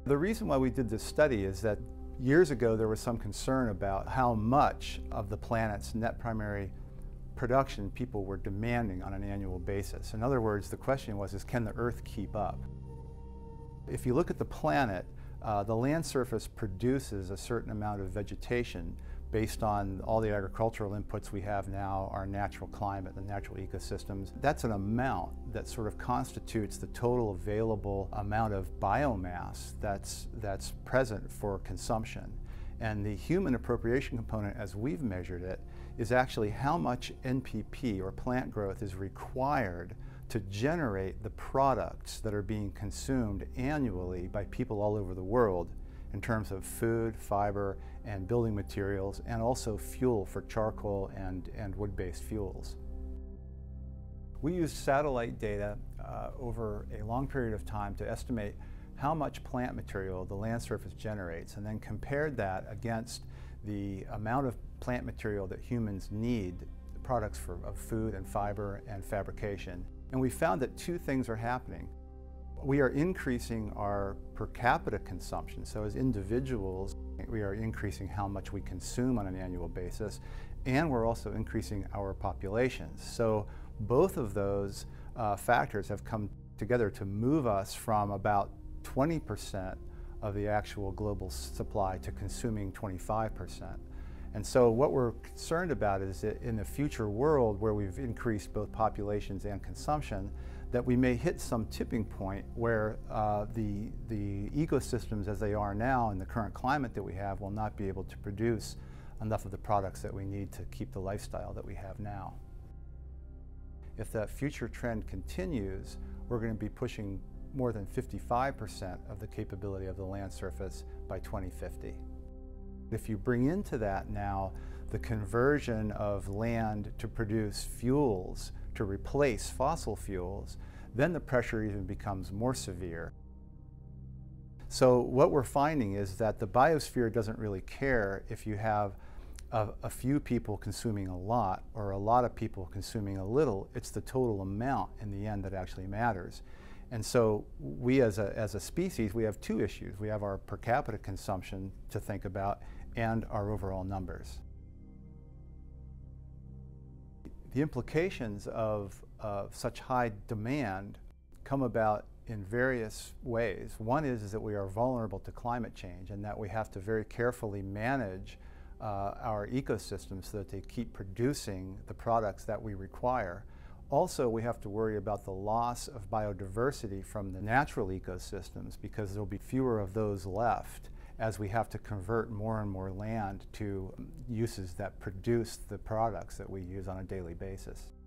The reason why we did this study is that years ago there was some concern about how much of the planet's net primary production people were demanding on an annual basis. In other words, the question was, can the Earth keep up? If you look at the planet, the land surface produces a certain amount of vegetation based on all the agricultural inputs we have now, our natural climate, the natural ecosystems. That's an amount that sort of constitutes the total available amount of biomass that's present for consumption. And the human appropriation component, as we've measured it, is actually how much NPP, or plant growth, is required to generate the products that are being consumed annually by people all over the world in terms of food, fiber, and building materials, and also fuel for charcoal and wood-based fuels. We used satellite data over a long period of time to estimate how much plant material the land surface generates, and then compared that against the amount of plant material that humans need, products of food and fiber and fabrication. And we found that two things are happening. We are increasing our per capita consumption, so as individuals we are increasing how much we consume on an annual basis, and we're also increasing our populations. So both of those factors have come together to move us from about 20% of the actual global supply to consuming 25%. And so what we're concerned about is that in the future world where we've increased both populations and consumption, that we may hit some tipping point where the ecosystems as they are now in the current climate that we have will not be able to produce enough of the products that we need to keep the lifestyle that we have now. If that future trend continues, we're going to be pushing more than 55% of the capability of the land surface by 2050. If you bring into that now the conversion of land to produce fuels to replace fossil fuels, then the pressure even becomes more severe. So what we're finding is that the biosphere doesn't really care if you have a few people consuming a lot or a lot of people consuming a little. It's the total amount in the end that actually matters. And so we as a species, we have two issues. We have our per capita consumption to think about and our overall numbers. The implications of such high demand come about in various ways. One is that we are vulnerable to climate change and that we have to very carefully manage our ecosystems so that they keep producing the products that we require. Also, we have to worry about the loss of biodiversity from the natural ecosystems because there will be fewer of those left as we have to convert more and more land to uses that produce the products that we use on a daily basis.